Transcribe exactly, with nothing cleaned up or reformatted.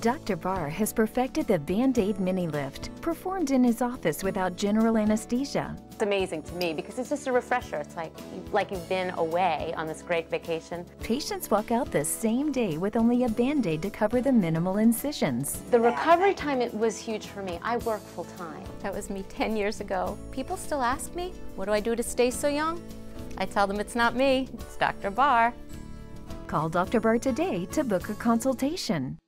Doctor Barr has perfected the Band-Aid Mini Lift, performed in his office without general anesthesia. It's amazing to me because it's just a refresher. It's like, like you've been away on this great vacation. Patients walk out the same day with only a Band-Aid to cover the minimal incisions. The recovery time, it was huge for me. I work full time. That was me ten years ago. People still ask me, what do I do to stay so young? I tell them it's not me, it's Doctor Barr. Call Doctor Barr today to book a consultation.